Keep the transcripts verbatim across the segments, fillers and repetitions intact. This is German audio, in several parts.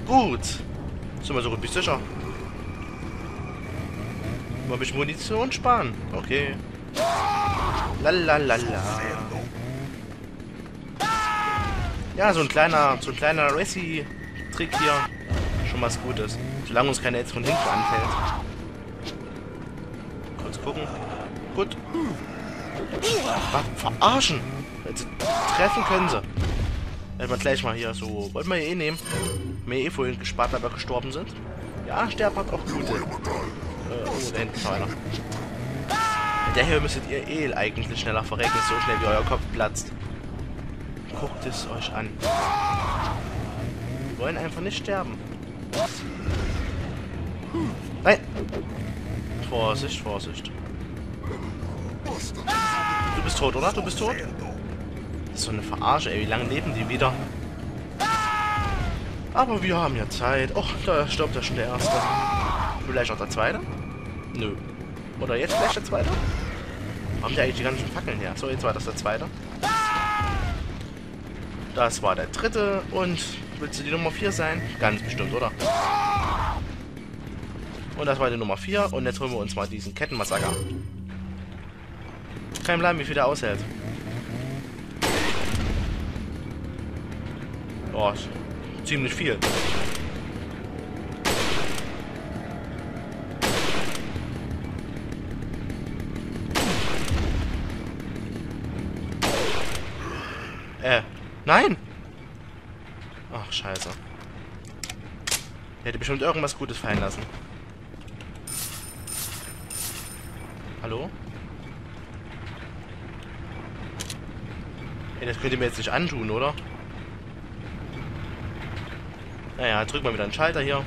Gut. Sind wir so gut wie sicher. Mal ein bisschen Munition sparen. Okay. Lalalala. Ja, so ein kleiner, so ein kleiner Resi-Trick hier. Schon was Gutes. Solange uns keiner jetzt von hinten anfällt. Kurz gucken. Gut. Was? Verarschen! Also, treffen können sie. Werden wir gleich mal hier so. Wollten wir eh nehmen. Mir eh vorhin gespart, weil wir gestorben sind. Ja, Sterben hat auch gute. Äh, oh, da hinten ist noch einer. Der hier müsstet ihr eh eigentlich schneller verrecken, so schnell wie euer Kopf platzt. Guckt es euch an. Wir wollen einfach nicht sterben. Nein! Vorsicht, Vorsicht. Du bist tot, oder? Du bist tot? Das ist so eine Verarsche, ey. Wie lange leben die wieder? Aber wir haben ja Zeit. Och, da stirbt ja schon der Erste. Vielleicht auch der Zweite? Nö. Oder jetzt vielleicht der Zweite? Haben die eigentlich die ganzen Fackeln her? So, jetzt war das der Zweite. Das war der Dritte. Und willst du die Nummer vier sein? Ganz bestimmt, oder? Und das war die Nummer vier. Und jetzt holen wir uns mal diesen Kettenmassaker. Kein Plan, wie viel der aushält. Oh, ziemlich viel. Äh, nein! Ach, scheiße. Der hätte bestimmt irgendwas Gutes fallen lassen. Hallo? Ey, das könnt ihr mir jetzt nicht antun, oder? Naja, drück mal wieder einen Schalter hier.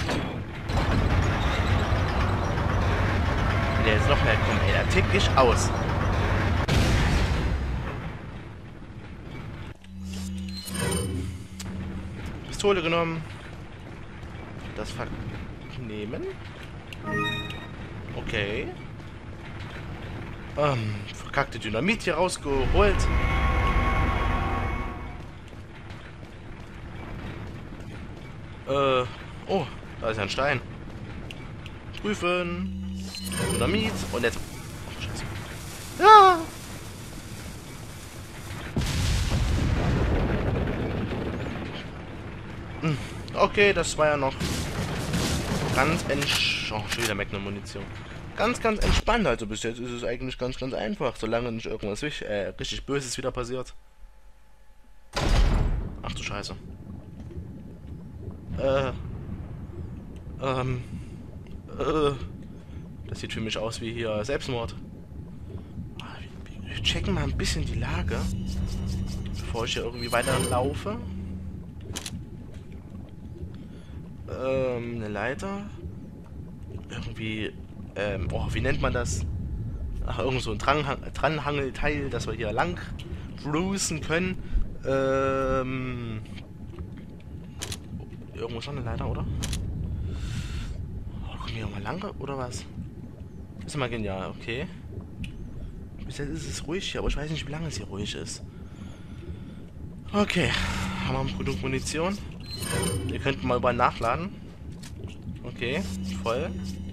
Wenn der jetzt noch mehr kommt, ey, der tickt nicht aus. Pistole genommen. Das vernehmen. Okay. Ähm, verkackte Dynamit hier rausgeholt. Äh, oh, da ist ja ein Stein. Prüfen. Dynamit. Und jetzt. Oh, Scheiße. Ja! Hm. Okay, das war ja noch ganz entsch... Oh, schon wieder Magnum-Munition. Ganz, ganz entspannt. Also bis jetzt ist es eigentlich ganz, ganz einfach. Solange nicht irgendwas äh, richtig Böses wieder passiert. Ach du Scheiße. Äh. Ähm. Äh. Das sieht für mich aus wie hier Selbstmord. Wir checken mal ein bisschen die Lage. Bevor ich hier irgendwie weiterlaufe. Ähm, eine Leiter. Irgendwie, ähm, oh, wie nennt man das? Ach, irgend so ein Dranhang Dranhangelteil, dass wir hier lang cruisen können. Ähm. Irgendwo ist noch eine Leiter, oder? Oh, kommen wir hier mal lang, oder was? Das ist mal genial, okay. Bis jetzt ist es ruhig hier, aber ich weiß nicht, wie lange es hier ruhig ist. Okay, haben wir genug Munition. Ihr könnt mal über nachladen. Okay, voll.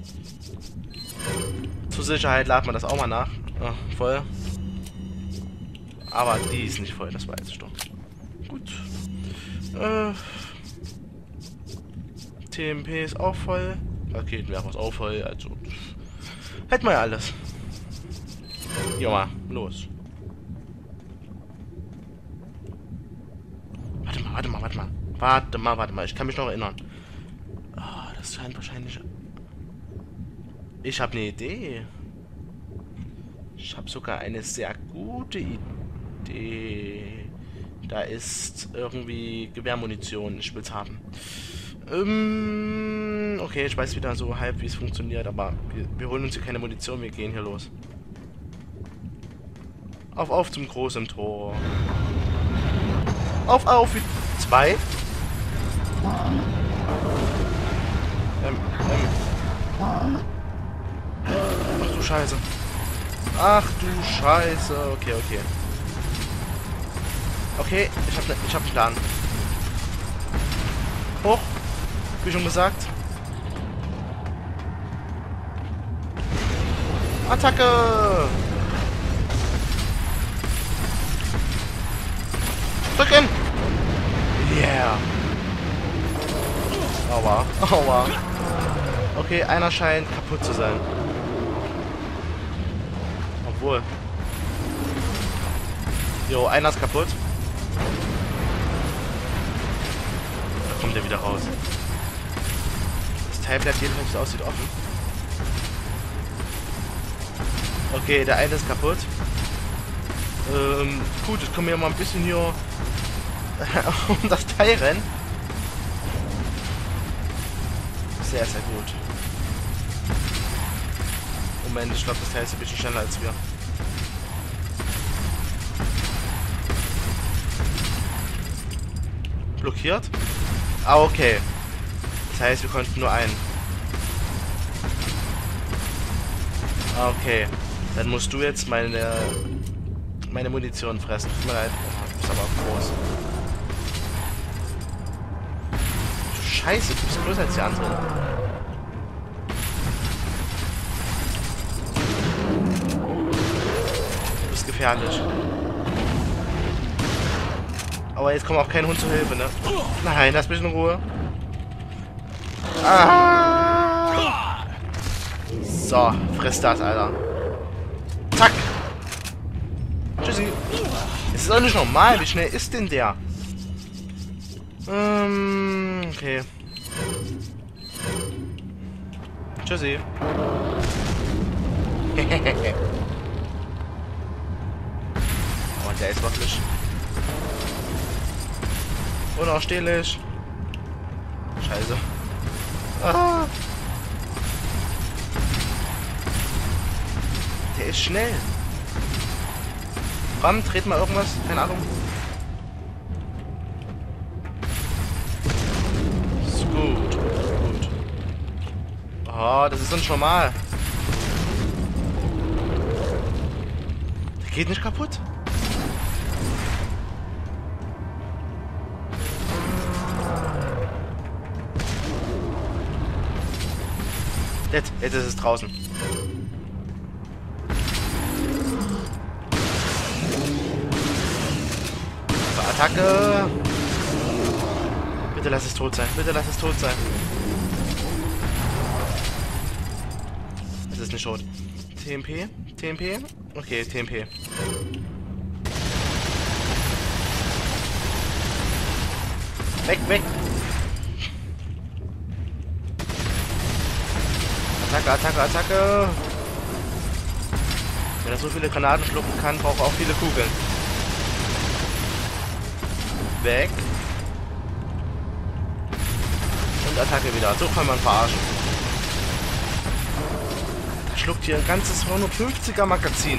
Zur Sicherheit laden wir das auch mal nach. Ah, voll. Aber die ist nicht voll, das weiß ich doch. Gut. Äh, T M P ist auch voll. Raketenwerfer ist auch voll. Also hätten wir ja alles. Ja, mal, los. Warte mal, warte mal, warte mal. Warte mal, warte mal. Ich kann mich noch erinnern. Oh, das scheint wahrscheinlich... Ich habe eine Idee. Ich habe sogar eine sehr gute Idee. Da ist irgendwie Gewehrmunition. Ich will's haben. Ähm, okay, ich weiß wieder so halb, wie es funktioniert, aber wir, wir holen uns hier keine Munition. Wir gehen hier los. Auf, auf zum großen Tor. Auf, auf. Zwei. Ähm, ähm. Ach du Scheiße. Ach du Scheiße. Okay, okay. Okay, ich hab, ne, ich hab einen Plan. Hoch. Wie schon gesagt. Attacke! Drücken! Yeah! Aua, aua. Okay, einer scheint kaputt zu sein. Obwohl. Jo, einer ist kaputt. Da kommt er wieder raus. Das Teil bleibt jedenfalls, wie es aussieht, offen. Okay, der eine ist kaputt. Ähm, gut, jetzt können wir mal ein bisschen hier um das Teil rennen. Sehr, sehr gut. Moment, ich glaube, das Teil ist ein bisschen schneller als wir. Blockiert? Ah, okay. Das heißt, wir konnten nur einen. Okay. Dann musst du jetzt meine meine Munition fressen. Tut mir leid. Du bist aber auch groß. Du Scheiße, du bist größer als die anderen. Du bist gefährlich. Aber jetzt kommt auch kein Hund zur Hilfe, ne? Nein, lass mich in Ruhe. Ah! So, friss das, Alter. Zack! Tschüssi. Es ist doch nicht normal. Wie schnell ist denn der? Ähm, okay. Tschüssi. Aber der ist wirklich unausstehlich. Scheiße. Ah. Der ist schnell. Komm, dreht mal irgendwas. Keine Ahnung. Ist gut. Gut. Oh, das ist doch nicht normal. Der geht nicht kaputt. Jetzt, jetzt ist es draußen. Attacke! Bitte lass es tot sein. Bitte lass es tot sein. Es ist nicht tot. T M P? T M P? Okay, T M P. Weg, weg! Attacke, Attacke, Attacke! Wenn er so viele Granaten schlucken kann, braucht er auch viele Kugeln. Weg. Und Attacke wieder. So kann man verarschen. Da schluckt hier ein ganzes hundertfünfziger Magazin.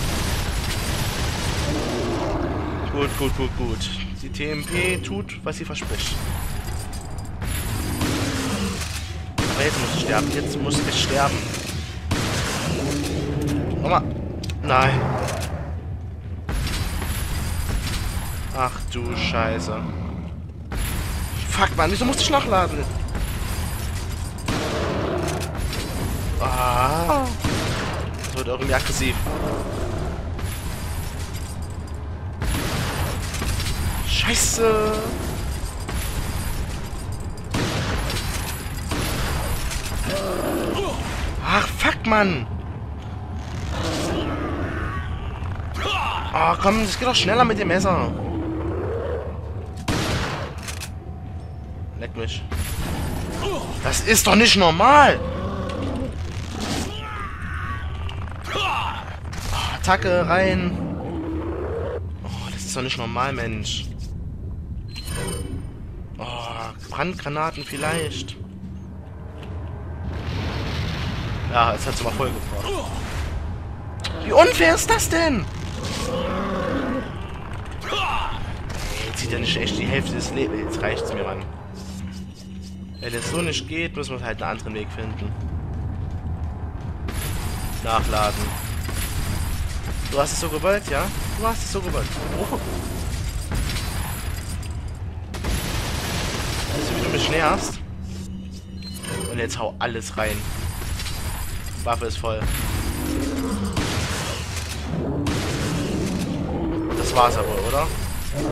Gut, gut, gut, gut. Die T M P tut, was sie verspricht. Aber jetzt muss ich sterben. Jetzt muss ich sterben. Nochmal. Nein. Ach du Scheiße. Fuck, Mann, wieso musste ich nachladen? Ah. Das wird irgendwie aggressiv. Scheiße. Ach, fuck, Mann. Ah, komm, das geht doch schneller mit dem Messer. Leck mich. Das ist doch nicht normal. Oh, Attacke rein. Oh, das ist doch nicht normal, Mensch. Oh, Brandgranaten vielleicht. Ja, jetzt hat es mal voll gebracht. Wie unfair ist das denn? Jetzt sieht ja nicht echt die Hälfte des Lebens. Jetzt reicht's mir, Mann. Wenn es so nicht geht, müssen wir halt einen anderen Weg finden. Nachladen. Du hast es so gewollt, ja? Du hast es so gewollt. Oh. Weißt du, wie du mich nervst? Und jetzt hau alles rein. Waffe ist voll. Das war's aber, oder?